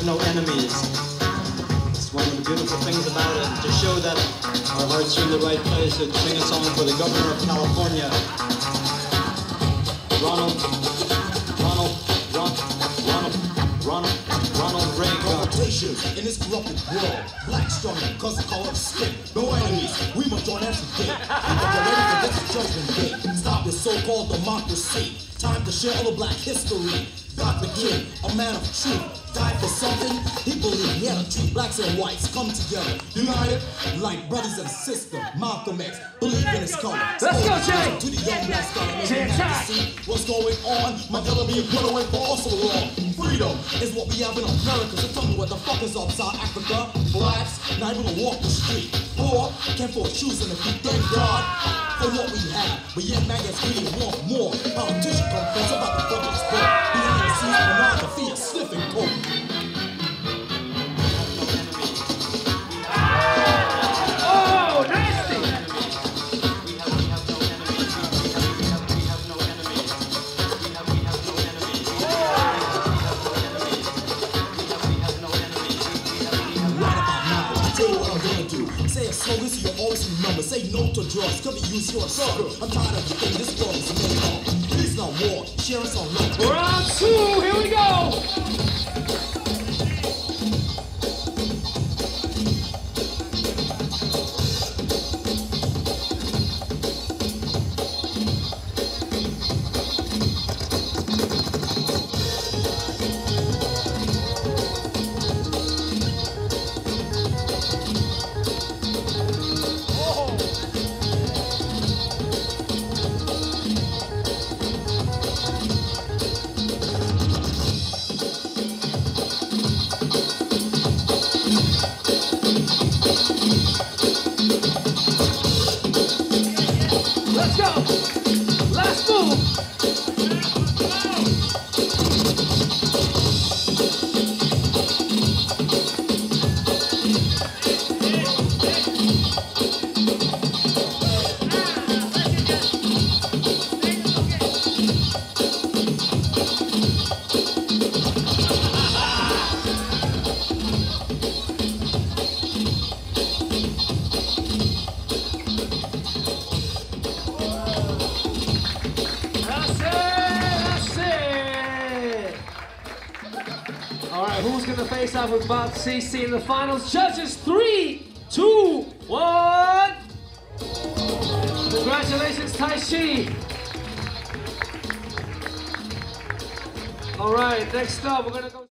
no enemies. It's one of the beautiful things about it, to show that our hearts are in the right place. To sing a song for the governor of California, Ronald Reagan. Confrontation in this corrupted world. Black strong cause the color of skin. No enemies, we must join every day. And get ready for this judgment day. Stop this so-called democracy. Time to share all the black history. God the King, a man of truth, died for something he believed. He had to treat blacks and whites come together, united like brothers and sisters. Malcolm X believed in his color. Let's go, Jay! To the young black scholar, making them see what's going on. Mandela being put away for also wrong. Freedom is what we have in America. So tell me what the fuck is up South Africa? Blacks not even gonna walk the street. Poor can't afford shoes and feet. Thank God for what we have. But yet man gets greedy and want more. Politicians confess about the fucking sport. Behind the scenes, pornography and sniffing coke. Oh, nasty! Right about now, I tell you what I'm gonna do. Say a slogan so you'll always remember. Say no to drugs, could be used your sucker. I'm tired of the thing this world is made of. Peace not war, share us on love. Round two, here we go! Let's go! Last move! Alright, who's gonna face off with Bob CC in the finals? Judges, 3, 2, 1! Congratulations, Taisi! Alright, next up, we're gonna go.